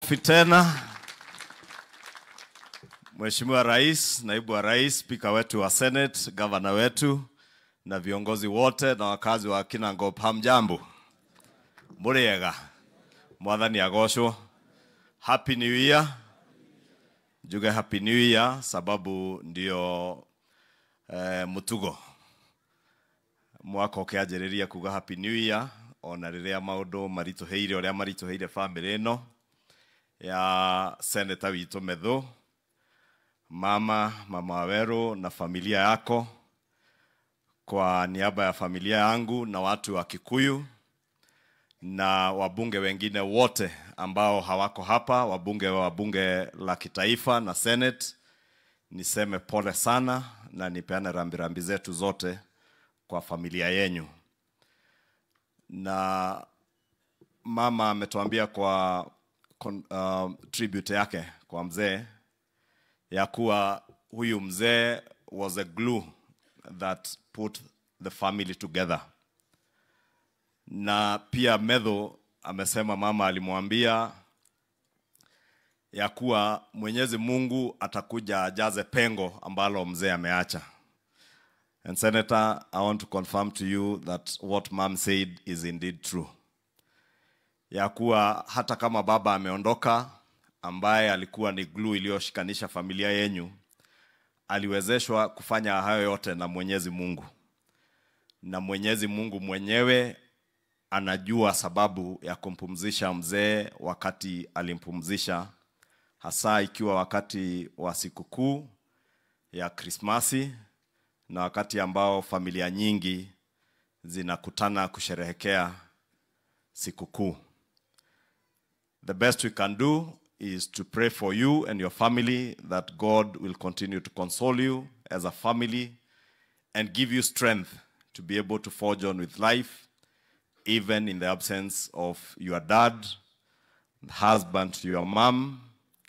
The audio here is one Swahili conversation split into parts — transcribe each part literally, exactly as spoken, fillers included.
Makofi tena. Mheshimiwa Rais, Naibu wa Rais, Spika wetu wa Senate, Governor wetu na viongozi wote na wakazi wa Kinangop, hamjambo. Muriega. Mwathani agocwo. Happy New Year. Juga Happy New Year sababu ndio eh, mutugo. Mwaka ukianjĩrĩria kuga Happy New Year ona rĩrĩa maũndũ marituhĩire ũrĩa marituhĩire family ĩno ya Senator witũ Medho, mama mama Waweru na familia yako, kwa niaba ya familia yangu na watu wa Kikuyu na wabunge wengine wote ambao hawako hapa, wabunge wa bunge la kitaifa na Senate, niseme pole sana na nipeane rambirambi zetu zote kwa familia yenu. Na mama ametuambia kwa uh, tribute yake kwa mzee ya kuwa huyu mzee was a glue that put the family together. Na pia Medho amesema mama alimwambia ya kuwa Mwenyezi Mungu atakuja ajaze pengo ambalo mzee ameacha. And Senator, I want to confirm to you that what mom said is indeed true. Ya kuwa hata kama baba ameondoka, ambaye alikuwa ni glue iliyoshikanisha familia yenu, aliwezeshwa kufanya hayo yote na Mwenyezi Mungu. Na Mwenyezi Mungu mwenyewe anajua sababu ya kumpumzisha mzee wakati alimpumzisha, hasa ikiwa wakati wa sikukuu ya Krismasi na wakati ambao familia nyingi zinakutana kusherehekea sikukuu. The best we can do is to pray for you and your family that God will continue to console you as a family and give you strength to be able to forge on with life, even in the absence of your dad, husband to your mom,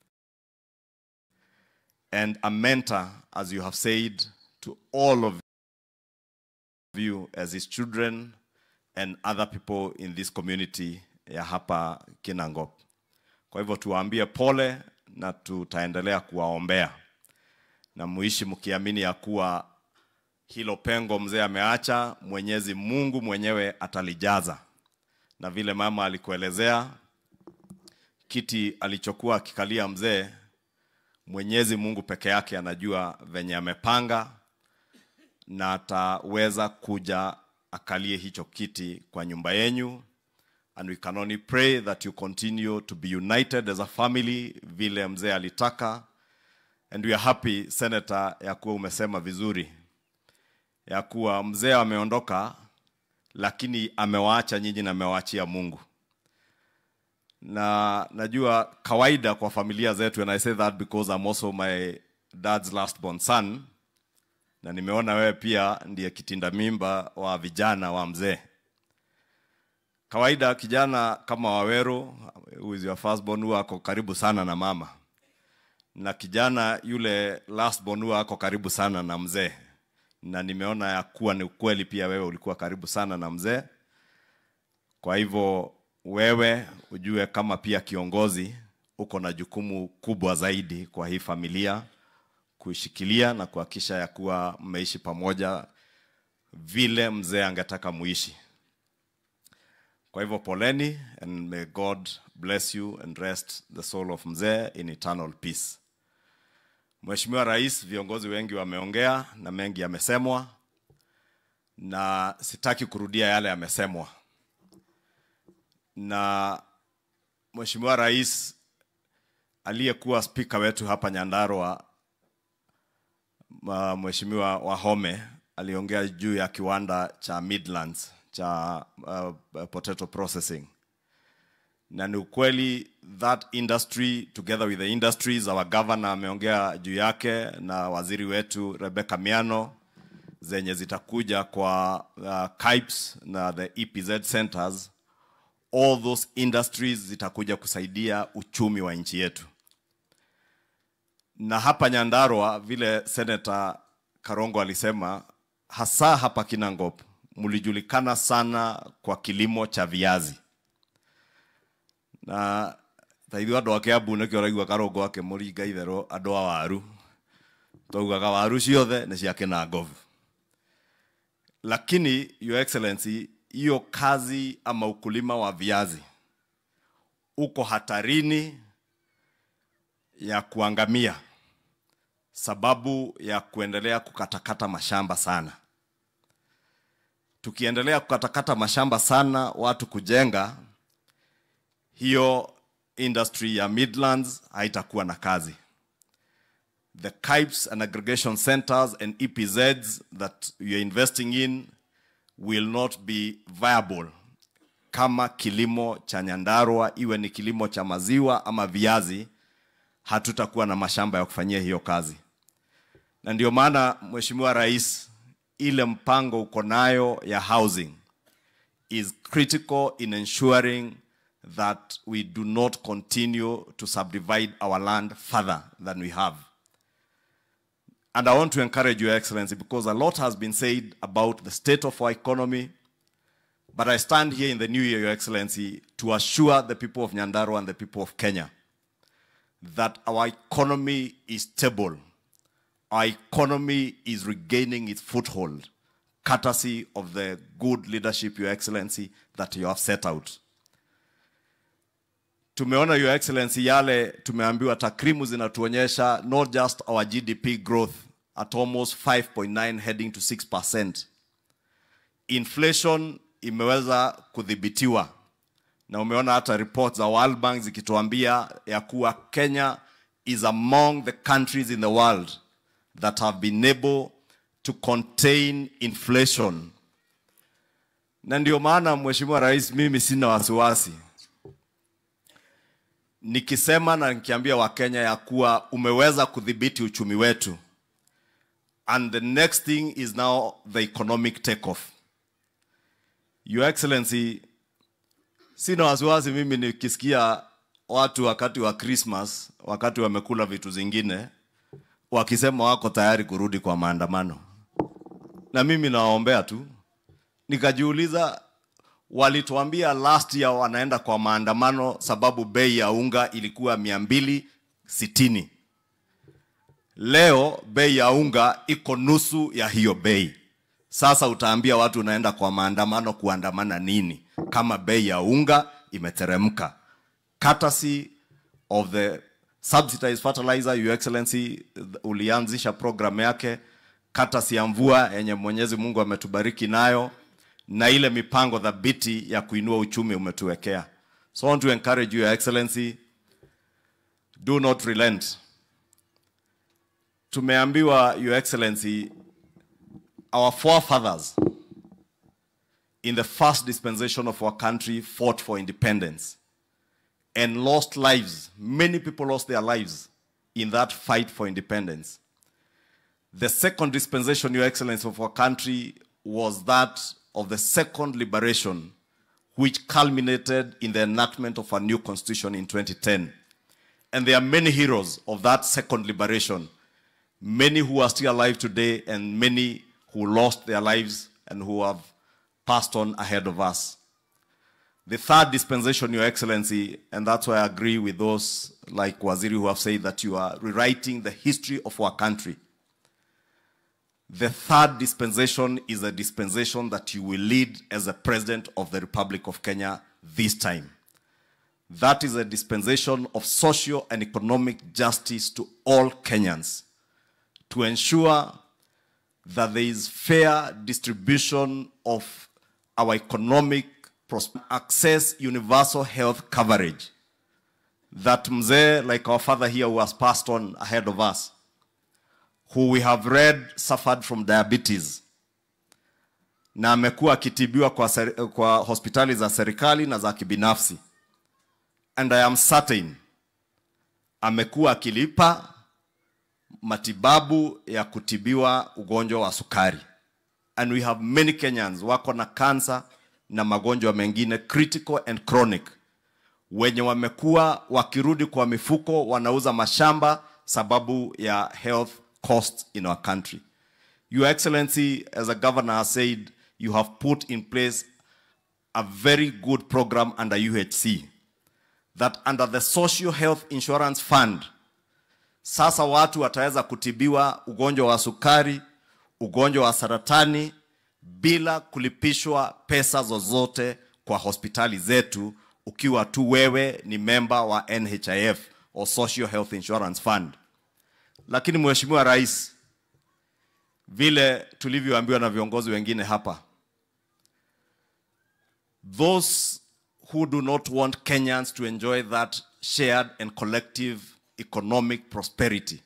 and a mentor, as you have said, to all of you as his children and other people in this community ya hapa Kinangop. Kwa hivyo tuwaambie pole na tutaendelea kuwaombea. Na muishi mkiamini ya kuwa hilo pengo mzee ameacha, Mwenyezi Mungu mwenyewe atalijaza. Na vile mama alikuelezea, kiti alichokuwa akikalia mzee, Mwenyezi Mungu peke yake anajua venye amepanga na ataweza kuja akalie hicho kiti kwa nyumba yenu. And we can only pray that you continue to be united as a family vile mzee alitaka. And we are happy, Senator, ya kuwa umesema vizuri ya kuwa mzee ameondoka lakini amewaacha nyinyi na amewaachia Mungu. Na najua kawaida kwa familia zetu, and I say that because I'm also my dad's last born son, na nimeona wewe pia ndiye kitinda mimba wa vijana wa mzee. Kawaida kijana kama Waweru, who is your firstborn, huwa ako karibu sana na mama. Na kijana yule lastborn huwa ako karibu sana na mzee. Na nimeona ya kuwa ni ukweli pia wewe ulikuwa karibu sana na mzee. Kwa hivyo wewe ujue kama pia kiongozi uko na jukumu kubwa zaidi kwa hii familia, kuishikilia na kuhakikisha ya kuwa mmeishi pamoja vile mzee angetaka muishi. Kwa hivyo poleni, and may God bless you and rest the soul of mzee in eternal peace. Mheshimiwa Rais, viongozi wengi wameongea na mengi yamesemwa, na sitaki kurudia yale yamesemwa. Na Mheshimiwa Rais aliyekuwa spika wetu hapa Nyandarua, Mheshimiwa Wahome, aliongea juu ya kiwanda cha Midlands cha uh, potato processing. Na ni ukweli that industry together with the industries, our governor ameongea juu yake na waziri wetu Rebecca Miano, zenye zitakuja kwa uh, K I P S na the E P Z centers. All those industries zitakuja kusaidia uchumi wa nchi yetu. Na hapa Nyandarua, vile Senator Karongo alisema, hasa hapa Kinangop mulijulikana sana kwa kilimo cha viazi. Na taithu andu ake abu ne kioraigwa karongo ake muringa ithero andu a waru togugaga waru ciothe ne ciake na ngovu. Lakini your excellency, hiyo kazi ama ukulima wa viazi uko hatarini ya kuangamia sababu ya kuendelea kukatakata mashamba sana. Tukiendelea kukatakata mashamba sana, watu kujenga, hiyo industry ya Midlands haitakuwa na kazi. The C I P S and aggregation centers and E P Zs that we are investing in will not be viable kama kilimo cha Nyandarua, iwe ni kilimo cha maziwa ama viazi, hatutakuwa na mashamba ya kufanyia hiyo kazi. Na ndio maana Mheshimiwa Rais, ile mpango uko nayo ya housing is critical in ensuring that we do not continue to subdivide our land further than we have. And I want to encourage Your Excellency, because a lot has been said about the state of our economy, but I stand here in the new year, Your Excellency, to assure the people of Nyandarua and the people of Kenya that our economy is stable. Our economy is regaining its foothold, courtesy of the good leadership, Your Excellency, that you have set out. Tumeona, Your Excellency, yale tumeambiwa takrimu zinatuonyesha not just our G D P growth at almost five point nine heading to six percent. Inflation imeweza kudhibitiwa. Na umeona hata reports za World Bank zikituambia ya kuwa Kenya is among the countries in the world that have been able to contain inflation. Na ndio maana Mheshimiwa Rais, mimi sina wasiwasi nikisema na nikiambia Wakenya ya kuwa umeweza kudhibiti uchumi wetu, and the next thing is now the economic takeoff. Your Excellency, sina wasiwasi mimi nikisikia watu wakati wa Christmas, wakati wamekula vitu zingine, wakisema wako tayari kurudi kwa maandamano. Na mimi nawaombea tu. Nikajiuliza, walituambia last year wanaenda kwa maandamano sababu bei ya unga ilikuwa mia mbili sitini. Leo bei ya unga iko nusu ya hiyo bei. Sasa utaambia watu unaenda kwa maandamano kuandamana nini kama bei ya unga imeteremka? Courtesy of the subsidized fertilizer, Your Excellency, ulianzisha program yake, courtesy ya mvua yenye Mwenyezi Mungu ametubariki nayo, na ile mipango dhabiti ya kuinua uchumi umetuwekea. So I want to encourage you, Your Excellency, do not relent. Tumeambiwa, Your Excellency, our forefathers in the first dispensation of our country fought for independence and lost lives. Many people lost their lives in that fight for independence. The second dispensation, Your Excellency, of our country was that of the second liberation, which culminated in the enactment of a new constitution in twenty ten. And there are many heroes of that second liberation, many who are still alive today and many who lost their lives and who have passed on ahead of us. The third dispensation, Your Excellency, and that's why I agree with those like Waziri who have said that you are rewriting the history of our country. The third dispensation is a dispensation that you will lead as a President of the Republic of Kenya this time. That is a dispensation of social and economic justice to all Kenyans, to ensure that there is fair distribution of our economic prosperity, access universal health coverage, that mzee, like our father here who has passed on ahead of us, who we have read suffered from diabetes, na amekuwa akitibiwa kwa, kwa hospitali za serikali na za kibinafsi. And I am certain amekuwa akilipa matibabu ya kutibiwa ugonjwa wa sukari. And we have many Kenyans wako na cancer na magonjwa mengine critical and chronic, wenye wamekuwa wakirudi kwa mifuko wanauza mashamba sababu ya health costs in our country. Your Excellency, as a governor has said, you have put in place a very good program under U H C that under the Social Health Insurance Fund, sasa watu wataweza kutibiwa ugonjwa wa sukari, ugonjwa wa saratani, bila kulipishwa pesa zozote kwa hospitali zetu, ukiwa tu wewe ni member wa N H I F or Social Health Insurance Fund. Lakini Mheshimiwa Rais, vile tulivyoambiwa na viongozi wengine hapa, those who do not want Kenyans to enjoy that shared and collective economic prosperity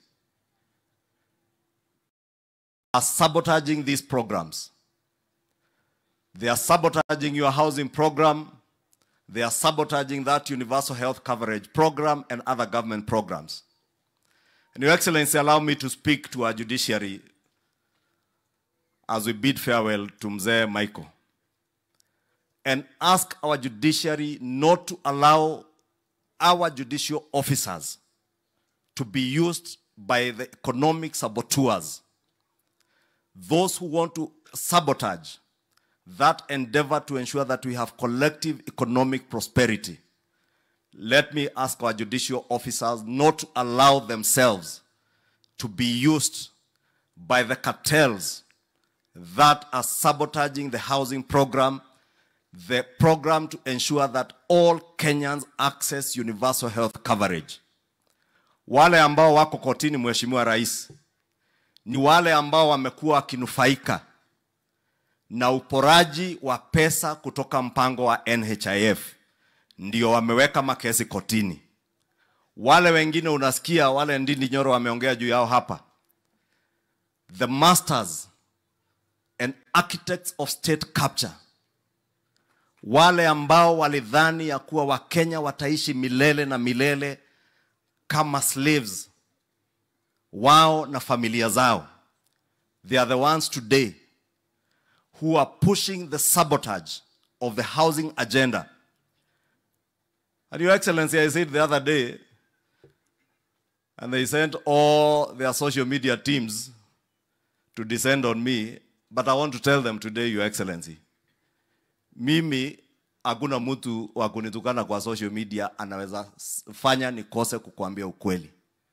are sabotaging these programs. They are sabotaging your housing program. They are sabotaging that universal health coverage program and other government programs. And Your Excellency, allow me to speak to our judiciary as we bid farewell to Mzee Michael, and ask our judiciary not to allow our judicial officers to be used by the economic saboteurs, those who want to sabotage that endeavor to ensure that we have collective economic prosperity. Let me ask our judicial officers not to allow themselves to be used by the cartels that are sabotaging the housing program, the program to ensure that all Kenyans access universal health coverage. Wale ambao wako kotini, Mheshimiwa Rais, ni wale ambao wamekuwa wakinufaika na uporaji wa pesa kutoka mpango wa N H I F. Ndio wameweka makesi kotini. Wale wengine unasikia, wale Ndindi Nyoro wameongea juu yao hapa, the masters and architects of state capture, wale ambao walidhani ya kuwa Wakenya wataishi milele na milele kama slaves wao na familia zao. They are the ones today who are pushing the sabotage of the housing agenda. And Your Excellency, I said the other day, and they sent all their social media teams to descend on me, but I want to tell them today, Your Excellency, mimi hakuna mtu wa kunitukana kwa social media anaweza fanya nikose kukuambia ukweli.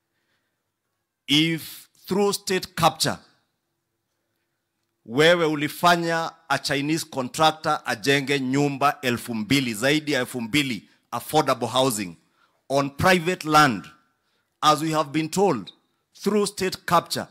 If through state capture, wewe ulifanya a Chinese contractor ajenge nyumba elfu mbili, zaidi ya elfu mbili affordable housing on private land, as we have been told, through state capture,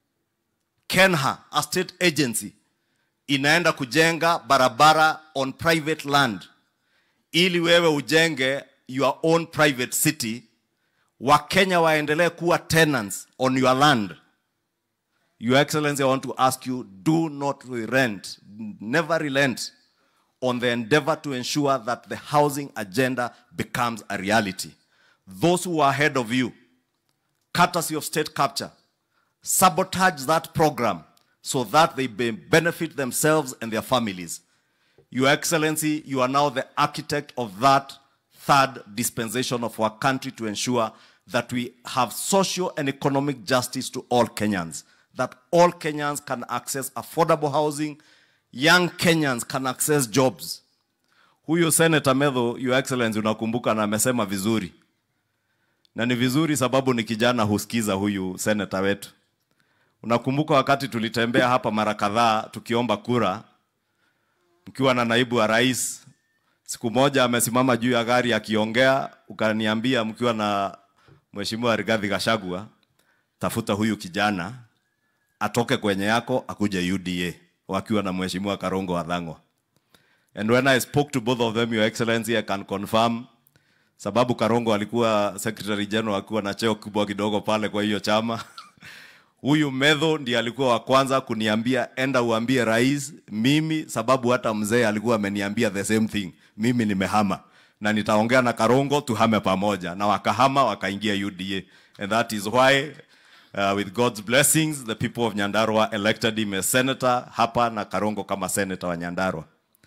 Kenha, a state agency, inaenda kujenga barabara on private land, ili wewe ujenge your own private city, Wakenya waendelee kuwa tenants on your land. Your Excellency, I want to ask you, do not relent, never relent on the endeavor to ensure that the housing agenda becomes a reality. Those who are ahead of you, courtesy of state capture, sabotage that program so that they benefit themselves and their families. Your Excellency, you are now the architect of that third dispensation of our country to ensure that we have social and economic justice to all Kenyans, that all Kenyans can access affordable housing, young Kenyans can access jobs. Huyu Senator Medho, Your Excellency, unakumbuka na amesema vizuri. Na ni vizuri sababu ni kijana husikiza huyu senator wetu. Unakumbuka wakati tulitembea hapa mara kadhaa tukiomba kura, mkiwa na naibu wa rais, siku moja amesimama juu ya gari akiongea, ukaniambia mkiwa na Mheshimiwa Rigathi Gachagua, tafuta huyu kijana atoke kwenye yako akuje U D A, wakiwa na Mheshimiwa Karongo Wathang'wa. And when I spoke to both of them, Your Excellency, I can confirm, sababu Karongo alikuwa Secretary General, akiwa na cheo kubwa kidogo pale kwa hiyo chama. Huyu Medho ndiye alikuwa wa kwanza kuniambia, enda uambie rais, mimi sababu hata mzee alikuwa ameniambia the same thing, mimi nimehama na nitaongea na Karongo tuhame pamoja, na wakahama wakaingia U D A. And that is why uh, with God's blessings the people of Nyandarua elected him as senator hapa, na Karongo kama senator wa Nyandarua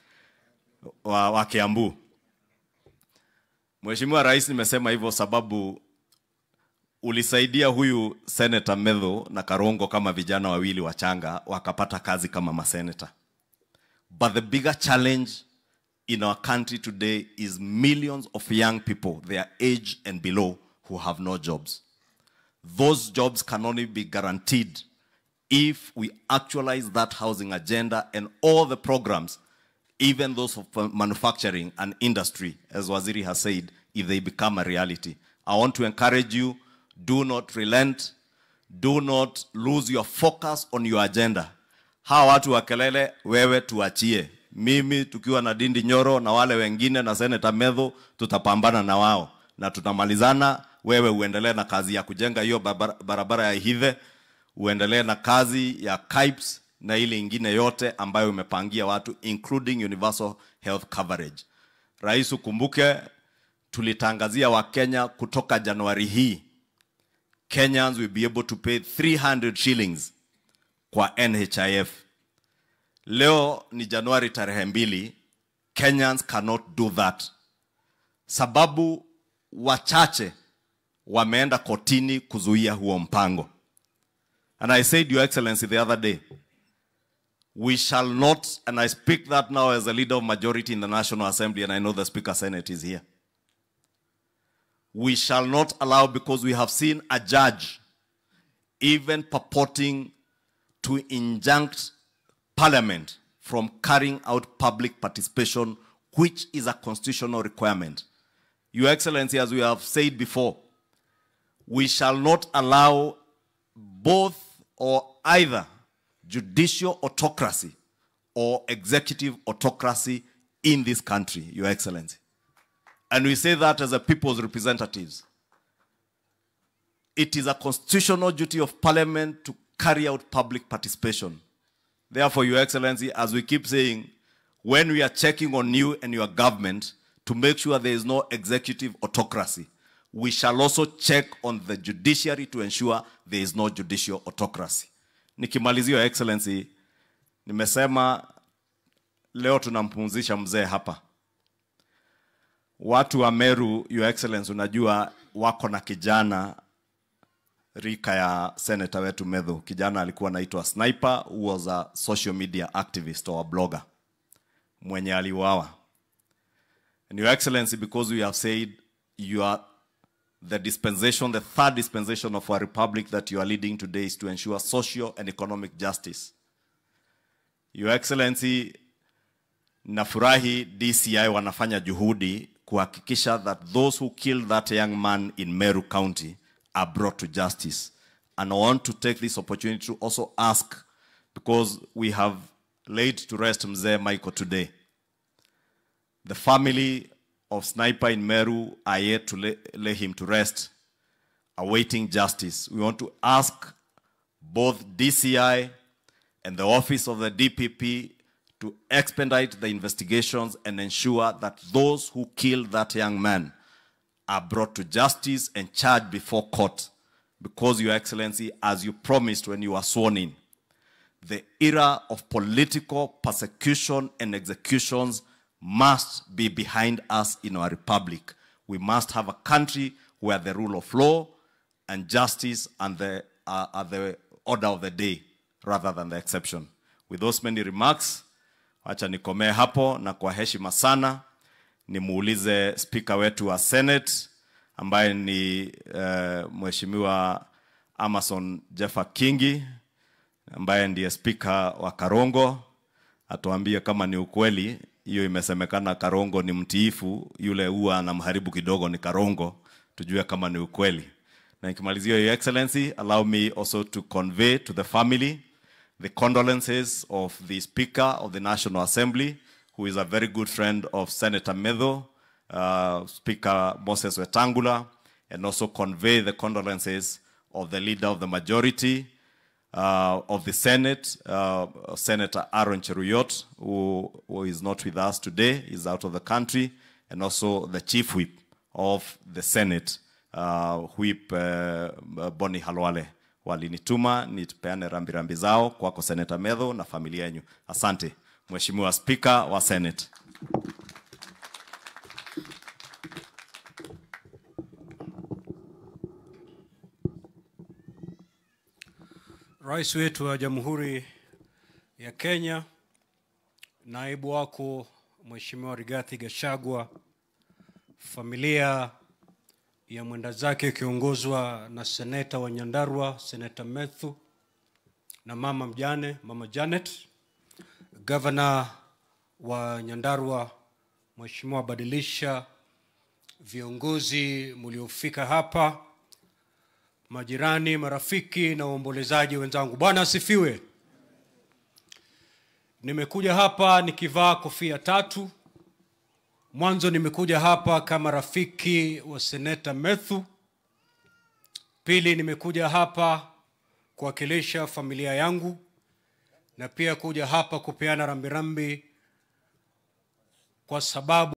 wa, wa Kiambu. Mheshimiwa Rais, nimesema hivyo sababu ulisaidia huyu Senator Medho na Karongo kama vijana wawili wachanga wakapata kazi kama maseneta. But the bigger challenge in our country today is millions of young people, their age and below, who have no jobs. Those jobs can only be guaranteed if we actualize that housing agenda and all the programs, even those of manufacturing and industry, as Waziri has said, if they become a reality. I want to encourage you, do not relent, do not lose your focus on your agenda. Hawa watu wa kelele, wewe tuachie. Mimi tukiwa na Dindi Nyoro na wale wengine na Senator Medho, tutapambana na wao na tutamalizana. Wewe uendelee na kazi ya kujenga hiyo barabara ya Hithe, uendelee na kazi ya K I P S na ile ingine yote ambayo umepangia watu, including universal health coverage. Rais, ukumbuke tulitangazia wa Kenya kutoka Januari hii, Kenyans will be able to pay three hundred shillings kwa N H I F. Leo ni Januari tarehe mbili, Kenyans cannot do that. Sababu wachache wameenda kotini kuzuia huo mpango. And I said, Your Excellency, the other day, we shall not, and I speak that now as a leader of majority in the National Assembly, and I know the Speaker Senate is here. We shall not allow, because we have seen a judge even purporting to injunct Parliament from carrying out public participation, which is a constitutional requirement. Your Excellency, as we have said before, we shall not allow both or either judicial autocracy or executive autocracy in this country, Your Excellency. And we say that as a people's representatives. It is a constitutional duty of Parliament to carry out public participation. Therefore, Your Excellency, as we keep saying, when we are checking on you and your government to make sure there is no executive autocracy, we shall also check on the judiciary to ensure there is no judicial autocracy. Nikimalizia, Your Excellency, nimesema leo tunampumzisha mzee hapa. Watu wa Meru, Your Excellency, unajua wako na kijana rika ya Senator wetu Medho. Kijana alikuwa anaitwa Sniper, who was a social media activist or a blogger, mwenye aliuawa. And Your Excellency, because we have said you are the dispensation, the third dispensation of our republic that you are leading today is to ensure social and economic justice. Your Excellency, nafurahi D C I wanafanya juhudi kuhakikisha that those who killed that young man in Meru County are brought to justice. And I want to take this opportunity to also ask, because we have laid to rest Mzee Michael today. The family of Sniper in Meru are yet to lay, lay him to rest, awaiting justice. We want to ask both D C I and the office of the D P P to expedite the investigations and ensure that those who killed that young man are brought to justice and charged before court. Because, Your Excellency, as you promised when you were sworn in, the era of political persecution and executions must be behind us in our republic. We must have a country where the rule of law and justice and the, uh, are the order of the day rather than the exception. With those many remarks, acha nikomee hapo, na kwa heshima sana nimuulize Speaker wetu wa Senate ambaye ni uh, Mheshimiwa Amason Jeffa Kingi, ambaye ndiye Speaker wa Karongo, atuambie kama ni ukweli hiyo imesemekana Karongo ni mtiifu, yule huwa anamharibu kidogo ni Karongo, tujue kama ni ukweli. Na nikimalizia, Your Excellency, allow me also to convey to the family the condolences of the Speaker of the National Assembly, who is a very good friend of Senator Medho, uh, Speaker Moses Wetangula, and also convey the condolences of the leader of the majority uh, of the Senate, uh, Senator Aaron Cheruyot, who, who is not with us today, is out of the country, and also the Chief Whip of the Senate, uh, Whip uh, Boni Halwale. Walinituma nitupeane rambirambi zao kwako Senator Medho na familia yenu. Asante, Mheshimiwa Speaker wa Senate. Rais wetu wa Jamhuri ya Kenya, naibu wako Mheshimiwa Rigathi Gachagua, familia ya mwenda zake kiongozwa na seneta wa Nyandarua, Seneta Methu, na mama mjane, Mama Janet, Governor wa Nyandarua, Mheshimiwa Badilisha, viongozi mliofika hapa, majirani, marafiki na waombolezaji wenzangu. Bwana asifiwe. Nimekuja hapa nikivaa kofia tatu. Mwanzo nimekuja hapa kama rafiki wa Seneta Methu. Pili, nimekuja hapa kuwakilisha familia yangu, na pia kuja hapa kupeana rambirambi kwa sababu